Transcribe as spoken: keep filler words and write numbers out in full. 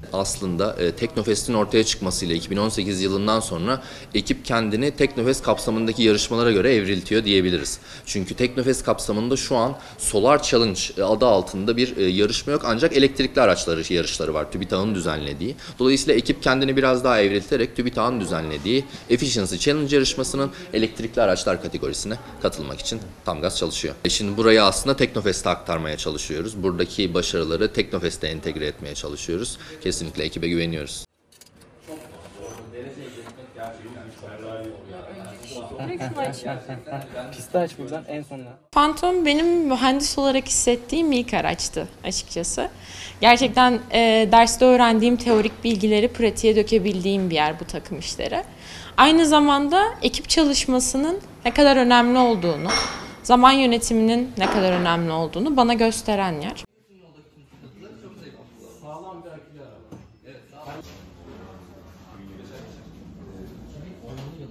Aslında e, Teknofest'in ortaya çıkmasıyla iki bin on sekiz yılından sonra ekip kendini Teknofest kapsamındaki yarışmalara göre evriltiyor diyebiliriz. Çünkü Teknofest kapsamında şu an Solar Challenge adı altında bir e, yarışma yok, ancak elektrikli araçları yarışları var TÜBİTAK'ın düzenlediği. Dolayısıyla ekip kendini biraz daha evrilterek TÜBİTAK'ın düzenlediği Efficiency Challenge yarışmasının elektrikli araçlar kategorisine katılmak için tam gaz çalışıyor. E şimdi burayı aslında Teknofest'e aktarmaya çalışıyoruz. Buradaki başarıları Teknofest'e entegre etmeye çalışıyoruz. Kesinlikle ekibe güveniyoruz. Pisti aç buradan en sonuna. Phantom benim mühendis olarak hissettiğim ilk araçtı açıkçası. Gerçekten e, derste öğrendiğim teorik bilgileri pratiğe dökebildiğim bir yer bu takım işleri. Aynı zamanda ekip çalışmasının ne kadar önemli olduğunu, zaman yönetiminin ne kadar önemli olduğunu bana gösteren yer.